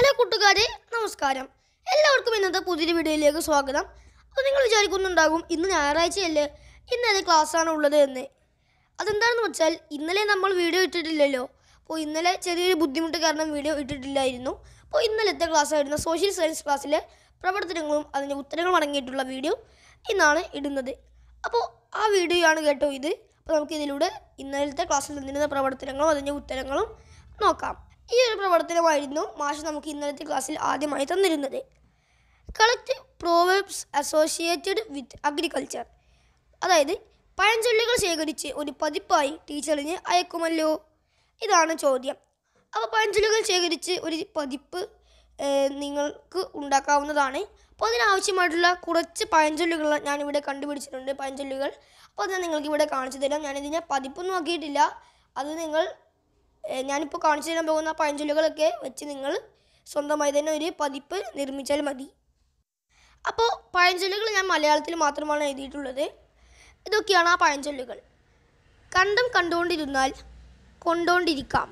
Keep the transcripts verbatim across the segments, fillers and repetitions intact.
Hello കൂട്ടുകാരെ, നമസ്കാരം. എല്ലാവർക്കും ഇന്നത്തെ പുതിയൊരു വീഡിയോയിലേക്ക് സ്വാഗതം. അപ്പോൾ നിങ്ങൾ വിചാരിക്കുന്നുണ്ടാകും ഇന്ന് ഞായറാഴ്ചയല്ലേ, ഇന്ന് ഏത് ക്ലാസ്സാണ് ഉള്ളത് എന്ന്. അതെന്താണെന്ന് വെച്ചാൽ ഇന്നലെ നമ്മൾ വീഡിയോ ഇട്ടിട്ടില്ലല്ലോ. അപ്പോൾ ഇന്നലെ ചെറിയൊരു ബുദ്ധിമുട്ട് കാരണം വീഡിയോ ഇട്ടിട്ടില്ലായിരുന്നു. അപ്പോൾ ഇന്നലത്തെ ക്ലാസ് ആയിരുന്ന സോഷ്യൽ സയൻസ് ക്ലാസ്സിലെ പ്രവർത്തനങ്ങളും അതിൻ്റെ ഉത്തരങ്ങളും അടങ്ങിയിട്ടുള്ള വീഡിയോ ഇന്നാണ് ഇടുന്നത്. അപ്പോൾ ആ വീഡിയോയാണ് കേട്ടോ ഇത്. അപ്പോൾ നമുക്കിതിലൂടെ ഇന്നലത്തെ ക്ലാസ്സിൽ നിന്നിരുന്ന പ്രവർത്തനങ്ങളും അതിൻ്റെ ഉത്തരങ്ങളും നോക്കാം. ഈ ഒരു പ്രവർത്തനമായിരുന്നു മാഷ് നമുക്ക് ഇന്നലത്തെ ക്ലാസ്സിൽ ആദ്യമായി തന്നിരുന്നത്. Collect proverbs associated with agriculture, അതായത് പഴഞ്ചൊല്ലുകൾ ശേഖരിച്ച് ഒരു പതിപ്പായി ടീച്ചറിന് അയക്കുമല്ലോ. ഇതാണ് ചോദ്യം. അപ്പോൾ പഴഞ്ചൊല്ലുകൾ ശേഖരിച്ച് ഒരു പതിപ്പ് നിങ്ങൾക്ക് ഉണ്ടാക്കാവുന്നതാണ്. അപ്പോൾ അതിനാവശ്യമായിട്ടുള്ള കുറച്ച് പഴഞ്ചൊല്ലുകൾ ഞാനിവിടെ കണ്ടുപിടിച്ചിട്ടുണ്ട്. പഴഞ്ചൊല്ലുകൾ അപ്പോൾ അത് ഞാൻ നിങ്ങൾക്ക് ഇവിടെ കാണിച്ചു തരാം. ഞാനിതിനെ പതിപ്പൊന്നും ആക്കിയിട്ടില്ല. അത് നിങ്ങൾ ഞാനിപ്പോൾ കാണിച്ചു തരാൻ പോകുന്ന പഴഞ്ചൊല്ലുകളൊക്കെ വെച്ച് നിങ്ങൾ സ്വന്തമായി തന്നെ ഒരു പതിപ്പ് നിർമ്മിച്ചാൽ മതി. അപ്പോൾ പഴഞ്ചൊല്ലുകൾ ഞാൻ മലയാളത്തിൽ മാത്രമാണ് എഴുതിയിട്ടുള്ളത്. ഇതൊക്കെയാണ് ആ പഴഞ്ചൊല്ലുകൾ. കണ്ടം കണ്ടുകൊണ്ടിരുന്നാൽ കൊണ്ടോണ്ടിരിക്കാം.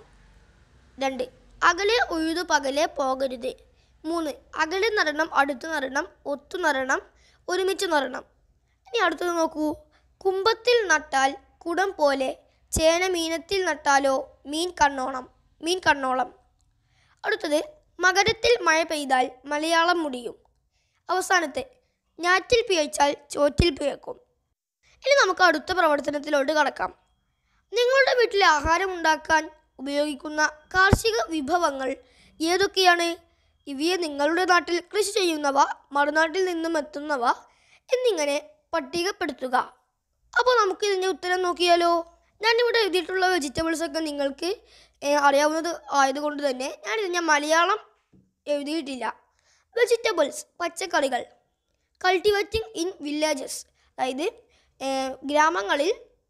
രണ്ട്, അകലെ ഉഴുതു പകലെ പോകരുത്. മൂന്ന്, അകലെ നടണം അടുത്തു നടണം ഒത്തു നടണം ഒരുമിച്ച് നടണം. ഇനി അടുത്തത് നോക്കൂ. കുമ്പത്തിൽ നട്ടാൽ കുടം പോലെ, ചേന മീനത്തിൽ നട്ടാലോ മീൻ കണ്ണോണം മീൻ കണ്ണോളം. അടുത്തത്, മകരത്തിൽ മഴ പെയ്താൽ മലയാളം മുടിയും. അവസാനത്തെ, ഞാറ്റിൽ പിഴച്ചാൽ ചോറ്റിൽ പിഴക്കും. ഇനി നമുക്ക് അടുത്ത പ്രവർത്തനത്തിലോട്ട് കടക്കാം. നിങ്ങളുടെ വീട്ടിലെ ആഹാരം ഉണ്ടാക്കാൻ ഉപയോഗിക്കുന്ന കാർഷിക വിഭവങ്ങൾ ഏതൊക്കെയാണ്? ഇവയെ നിങ്ങളുടെ നാട്ടിൽ കൃഷി ചെയ്യുന്നവ, മറുനാട്ടിൽ നിന്നും എത്തുന്നവ എന്നിങ്ങനെ പട്ടികപ്പെടുത്തുക. അപ്പോൾ നമുക്ക് ഇതിൻ്റെ ഉത്തരം നോക്കിയാലോ. ഞാനിവിടെ എഴുതിയിട്ടുള്ള വെജിറ്റബിൾസൊക്കെ നിങ്ങൾക്ക് അറിയാവുന്നത് ആയതുകൊണ്ട് തന്നെ ഞാനിത് ഞാൻ മലയാളം എഴുതിയിട്ടില്ല. വെജിറ്റബിൾസ് പച്ചക്കറികൾ. കൾട്ടിവേറ്റിംഗ് ഇൻ വില്ലേജസ്, അതായത് ഗ്രാമങ്ങളിൽ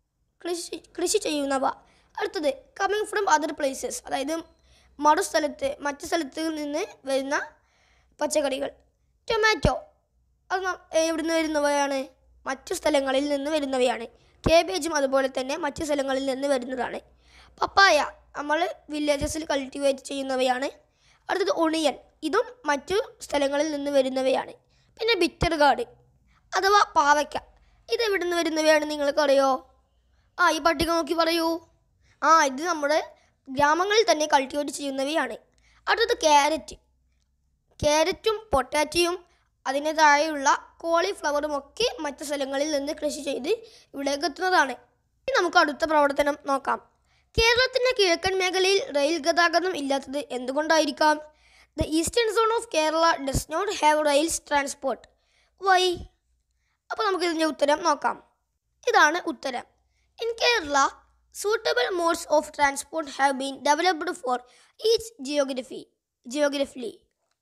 കൃഷി കൃഷി ചെയ്യുന്നവ. അടുത്തത്, കമ്മിങ് ഫ്രം അതർ പ്ലേസസ്, അതായത് മറുസ്ഥലത്ത് മറ്റു സ്ഥലത്ത് നിന്ന് വരുന്ന പച്ചക്കറികൾ. ടൊമാറ്റോ, അത് എവിടെ നിന്ന് വരുന്നവയാണ്? മറ്റു സ്ഥലങ്ങളിൽ നിന്ന് വരുന്നവയാണ്. കേബേജും അതുപോലെ തന്നെ മറ്റു സ്ഥലങ്ങളിൽ നിന്ന് വരുന്നതാണ്. പപ്പായ നമ്മൾ വില്ലേജസിൽ കൾട്ടിവേറ്റ് ചെയ്യുന്നവയാണ്. അടുത്തത് ഒണിയൻ, ഇതും മറ്റു സ്ഥലങ്ങളിൽ നിന്ന് വരുന്നവയാണ്. പിന്നെ ബിറ്റർ ഗാർഡ് അഥവാ പാവയ്ക്ക, ഇത് എവിടെ നിന്ന് വരുന്നവയാണ് നിങ്ങൾക്കറിയോ? ആ ഈ പട്ടിക നോക്കി പറയൂ. ആ ഇത് നമ്മുടെ ഗ്രാമങ്ങളിൽ തന്നെ കൾട്ടിവേറ്റ് ചെയ്യുന്നവയാണ്. അടുത്തത് ക്യാരറ്റ്. ക്യാരറ്റും പൊട്ടാറ്റയും അതിന് താഴെയുള്ള കോളിഫ്ലവറും ഒക്കെ മറ്റു സ്ഥലങ്ങളിൽ നിന്ന് കൃഷി ചെയ്ത് ഇവിടേക്ക് എത്തുന്നതാണ്. ഇനി നമുക്ക് അടുത്ത പ്രവർത്തനം നോക്കാം. കേരളത്തിൻ്റെ കിഴക്കൻ മേഖലയിൽ റെയിൽ ഗതാഗതം ഇല്ലാത്തത് എന്തുകൊണ്ടായിരിക്കാം? The eastern zone of Kerala does not have rails transport. Why? അപ്പോൾ നമുക്ക് ഇതിൻ്റെ ഉത്തരം നോക്കാം. ഇതാണ് ഉത്തരം. In Kerala suitable modes of transport have been developed for each geography geographically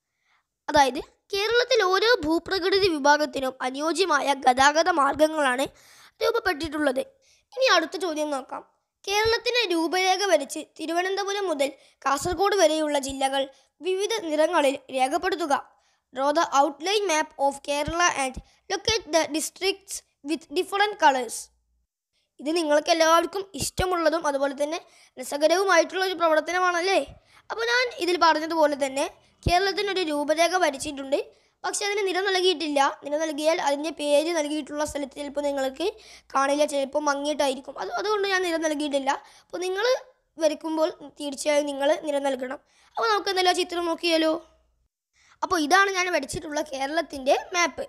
അതായത് കേരളത്തിൽ ഓരോ ഭൂപ്രകൃതി വിഭാഗത്തിനും അനുയോജ്യമായ ഗതാഗത മാർഗങ്ങളാണ് രൂപപ്പെട്ടിട്ടുള്ളത്. ഇനി അടുത്ത ചോദ്യം നോക്കാം. കേരളത്തിന് രൂപരേഖ വരച്ച് തിരുവനന്തപുരം മുതൽ കാസർഗോഡ് വരെയുള്ള ജില്ലകൾ വിവിധ നിറങ്ങളിൽ രേഖപ്പെടുത്തുക. Draw the outline map of Kerala and locate the districts with different colours. ഇത് നിങ്ങൾക്ക് എല്ലാവർക്കും ഇഷ്ടമുള്ളതും അതുപോലെ തന്നെ രസകരവുമായിട്ടുള്ളൊരു പ്രവർത്തനമാണല്ലേ. അപ്പോൾ ഞാൻ ഇതിൽ പറഞ്ഞതുപോലെ തന്നെ കേരളത്തിനൊരു രൂപരേഖ വരച്ചിട്ടുണ്ട്. പക്ഷേ അതിന് നിറം നൽകിയിട്ടില്ല. നിറം നൽകിയാൽ അതിൻ്റെ പേര് നൽകിയിട്ടുള്ള സ്ഥലത്ത് ചിലപ്പോൾ നിങ്ങൾക്ക് കാണില്ല, ചിലപ്പോൾ മങ്ങിയിട്ടായിരിക്കും. അത് അതുകൊണ്ട് ഞാൻ നിറം നൽകിയിട്ടില്ല. അപ്പോൾ നിങ്ങൾ വരയ്ക്കുമ്പോൾ തീർച്ചയായും നിങ്ങൾ നിറം നൽകണം. അപ്പോൾ നമുക്ക് എന്തെല്ലാം ചിത്രം നോക്കിയാലോ. അപ്പോൾ ഇതാണ് ഞാൻ വരച്ചിട്ടുള്ള കേരളത്തിൻ്റെ മാപ്പ്.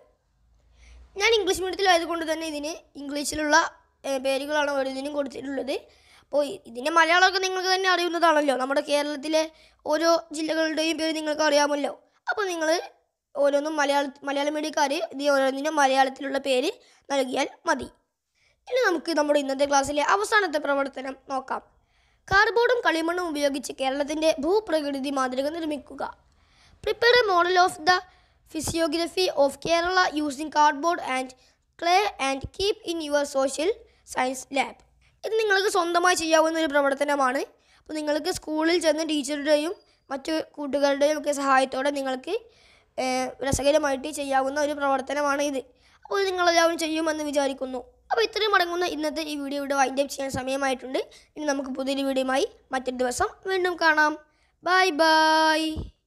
ഞാൻ ഇംഗ്ലീഷ് മീഡിയത്തിലായതുകൊണ്ട് തന്നെ ഇതിന് ഇംഗ്ലീഷിലുള്ള പേരുകളാണ് ഓരോന്നിനും കൊടുത്തിട്ടുള്ളത്. അപ്പോൾ ഇതിൻ്റെ മലയാളമൊക്കെ നിങ്ങൾക്ക് തന്നെ അറിയുന്നതാണല്ലോ. നമ്മുടെ കേരളത്തിലെ ഓരോ ജില്ലകളുടെയും പേര് നിങ്ങൾക്ക് അറിയാമല്ലോ. അപ്പോൾ നിങ്ങൾ ഓരോന്നും മലയാള മലയാളം മീഡിയക്കാർ ഇത് ഓരോന്നിനും മലയാളത്തിലുള്ള പേര് നൽകിയാൽ മതി. ഇനി നമുക്ക് നമ്മുടെ ഇന്നത്തെ ക്ലാസ്സിലെ അവസാനത്തെ പ്രവർത്തനം നോക്കാം. കാർഡ്ബോർഡും കളിമണ്ണും ഉപയോഗിച്ച് കേരളത്തിൻ്റെ ഭൂപ്രകൃതി മാതൃക നിർമ്മിക്കുക. Prepare a model of the physiography of Kerala using cardboard and clay and keep in your social science lab. ഇത് നിങ്ങൾക്ക് സ്വന്തമായി ചെയ്യാവുന്ന ഒരു പ്രവർത്തനമാണ്. അപ്പോൾ നിങ്ങൾക്ക് സ്കൂളിൽ ചെന്ന് ടീച്ചറുടെയും മറ്റു കൂട്ടുകാരുടെയും ഒക്കെ സഹായത്തോടെ നിങ്ങൾക്ക് രസകരമായിട്ട് ചെയ്യാവുന്ന ഒരു പ്രവർത്തനമാണ് ഇത്. അപ്പോൾ ഇത് നിങ്ങളെല്ലാവരും ചെയ്യുമെന്ന് വിചാരിക്കുന്നു. അപ്പോൾ ഇത്രയും അടങ്ങുന്ന ഇന്നത്തെ ഈ വീഡിയോ ഇവിടെ വൈൻഡ് അപ്പ് ചെയ്യാൻ സമയമായിട്ടുണ്ട്. ഇനി നമുക്ക് പുതിയൊരു വീഡിയോയുമായി മറ്റൊരു ദിവസം വീണ്ടും കാണാം. Bye by.